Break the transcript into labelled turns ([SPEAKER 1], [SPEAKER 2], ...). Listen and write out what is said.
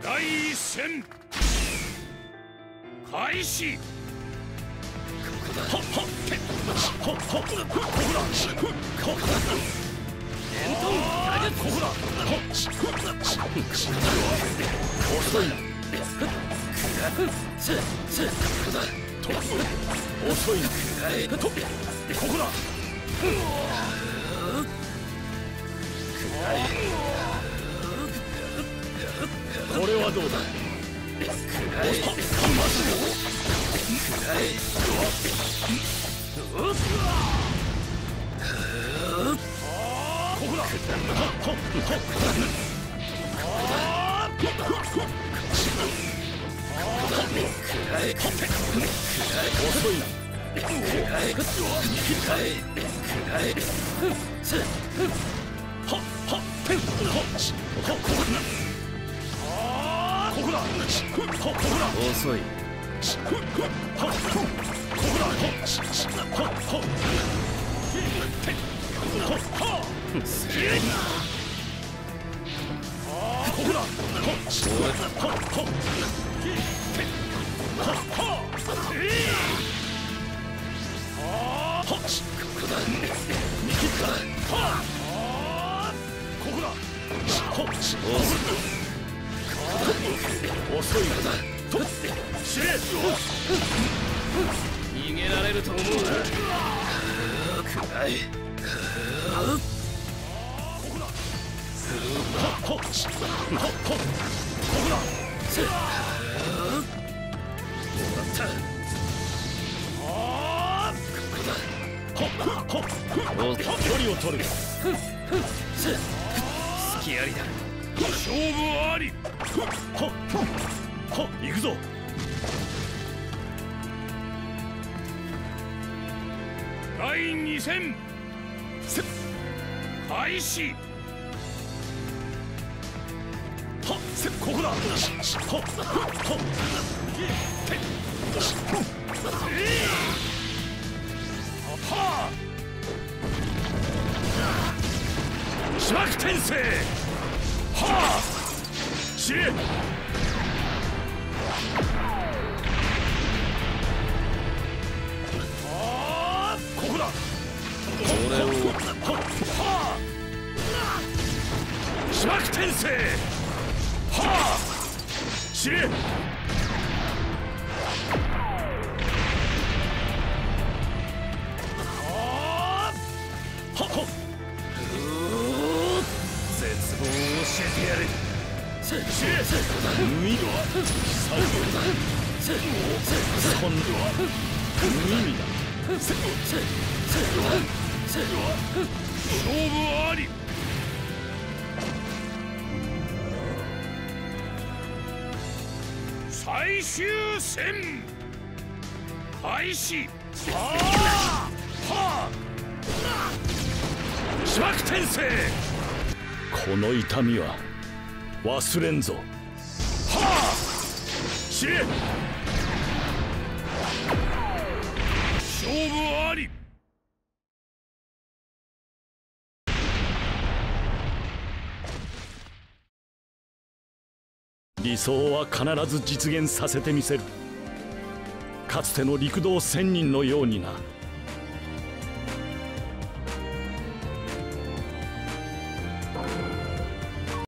[SPEAKER 1] 第一戦開始。遅いな。遅いな。ここだ。これはどうだ。ここだ。遅いな。遅い。遅いのだ。死ね。逃げられると思うな。暗い。ここだ。ここだ。距離を取る。隙ありだ。勝負あり。行くぞ。第2戦開始。ここだ。四幕転生。はあ。知れ。ここだ。俺を。四幕転生。はあ。知れ。絶望を教えてやる。無意味は最後だ。今度は無意味だ。勝負あり。最終戦開始。はあ。四幕転生。この痛みは忘れんぞ。はあ。知れ。勝負あり。理想は必ず実現させてみせる。かつての陸道1000人のようにな。